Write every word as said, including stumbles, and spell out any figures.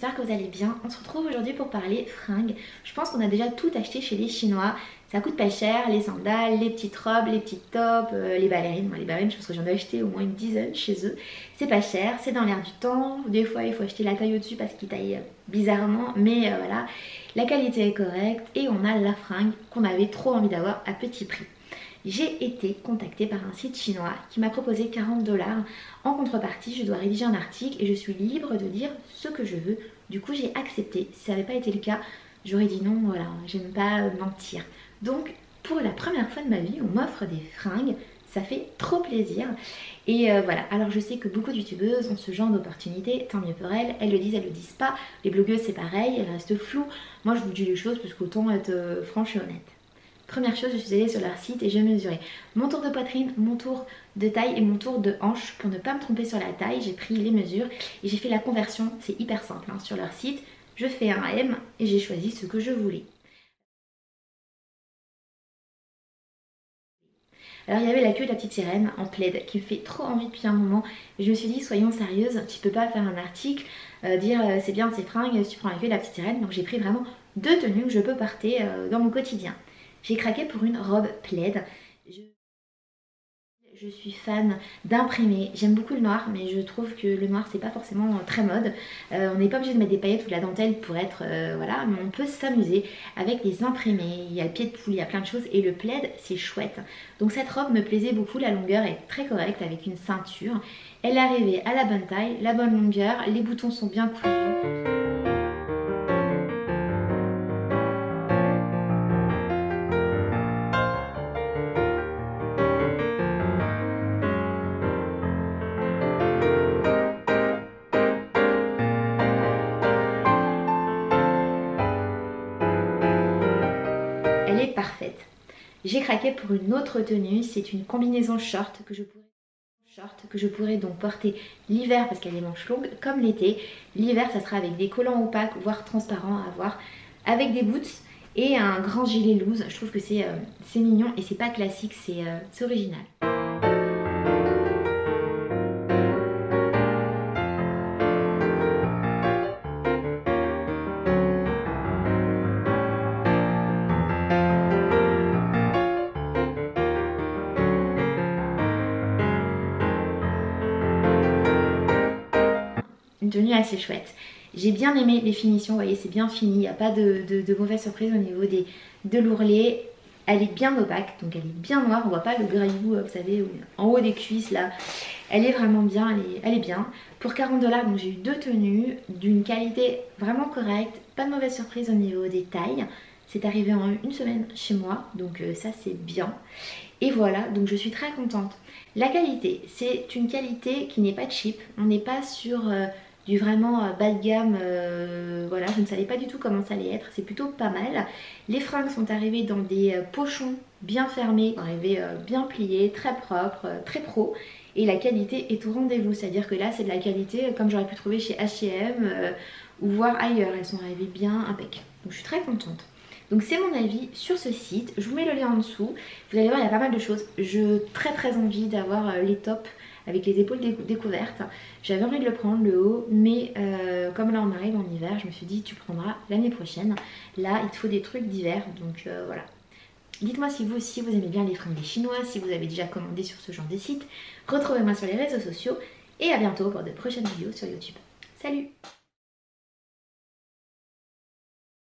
j'espère que vous allez bien. On se retrouve aujourd'hui pour parler fringues. Je pense qu'on a déjà tout acheté chez les Chinois. Ça coûte pas cher, les sandales, les petites robes, les petites tops, euh, les ballerines. Moi, les ballerines, je pense que j'en ai acheté au moins une dizaine chez eux. C'est pas cher, c'est dans l'air du temps. Des fois, il faut acheter la taille au-dessus parce qu'ils taillent bizarrement. Mais euh, voilà, la qualité est correcte et on a la fringue qu'on avait trop envie d'avoir à petit prix. J'ai été contactée par un site chinois qui m'a proposé quarante dollars. En contrepartie, je dois rédiger un article et je suis libre de dire ce que je veux. Du coup, j'ai accepté. Si ça n'avait pas été le cas, j'aurais dit non, voilà, j'aime pas mentir. Donc, pour la première fois de ma vie, on m'offre des fringues. Ça fait trop plaisir. Et euh, voilà, alors je sais que beaucoup de youtubeuses ont ce genre d'opportunité, tant mieux pour elles. Elles le disent, elles le disent pas. Les blogueuses, c'est pareil, elles restent floues. Moi, je vous dis les choses parce qu'autant être euh, franche et honnête. Première chose, je suis allée sur leur site et j'ai mesuré mon tour de poitrine, mon tour de taille et mon tour de hanche. Pour ne pas me tromper sur la taille, j'ai pris les mesures et j'ai fait la conversion. C'est hyper simple hein. Sur leur site, je fais un M et j'ai choisi ce que je voulais. Alors il y avait la queue de la petite sirène en plaid qui me fait trop envie depuis un moment. Et je me suis dit soyons sérieuses, tu peux pas faire un article, euh, dire euh, c'est bien ces fringues si tu prends la queue de la petite sirène. Donc j'ai pris vraiment deux tenues que je peux porter euh, dans mon quotidien. J'ai craqué pour une robe plaid. Je, je suis fan d'imprimer. J'aime beaucoup le noir, mais je trouve que le noir c'est pas forcément très mode. Euh, on n'est pas obligé de mettre des paillettes ou de la dentelle pour être euh, voilà, mais on peut s'amuser avec des imprimés. Il y a le pied de poule, il y a plein de choses et le plaid c'est chouette. Donc cette robe me plaisait beaucoup. La longueur est très correcte avec une ceinture. Elle est arrivée à la bonne taille, la bonne longueur. Les boutons sont bien cousus. Elle est parfaite. J'ai craqué pour une autre tenue, c'est une combinaison short que je pourrais, short que je pourrais donc porter l'hiver parce qu'elle est manche longue comme l'été. L'hiver ça sera avec des collants opaques voire transparents à avoir, avec des boots et un grand gilet loose. Je trouve que c'est euh, c'est mignon et c'est pas classique, c'est euh, original. Une tenue assez chouette. J'ai bien aimé les finitions, vous voyez c'est bien fini, il n'y a pas de, de, de mauvaise surprise au niveau des, de l'ourlet. Elle est bien opaque, donc elle est bien noire, on voit pas le graillou, vous savez, en haut des cuisses là. Elle est vraiment bien, elle est, elle est bien. Pour quarante dollars, donc j'ai eu deux tenues d'une qualité vraiment correcte, pas de mauvaise surprise au niveau des tailles. C'est arrivé en une semaine chez moi, donc euh, ça c'est bien. Et voilà, donc je suis très contente. La qualité, c'est une qualité qui n'est pas cheap, on n'est pas sur euh, du vraiment euh, bas de gamme, euh, voilà, je ne savais pas du tout comment ça allait être, c'est plutôt pas mal. Les fringues sont arrivées dans des euh, pochons bien fermés, arrivées euh, bien pliées, très propres, euh, très pro. Et la qualité est au rendez-vous, c'est-à-dire que là c'est de la qualité comme j'aurais pu trouver chez H et M euh, ou voir ailleurs, elles sont arrivées bien impec. Donc je suis très contente. Donc c'est mon avis sur ce site, je vous mets le lien en dessous, vous allez voir il y a pas mal de choses. J'ai très très envie d'avoir les tops avec les épaules découvertes. J'avais envie de le prendre le haut, mais euh, comme là on arrive en hiver, je me suis dit tu prendras l'année prochaine. Là il te faut des trucs d'hiver, donc euh, voilà. Dites-moi si vous aussi vous aimez bien les fringues des Chinois, si vous avez déjà commandé sur ce genre de site. Retrouvez-moi sur les réseaux sociaux et à bientôt pour de prochaines vidéos sur YouTube. Salut!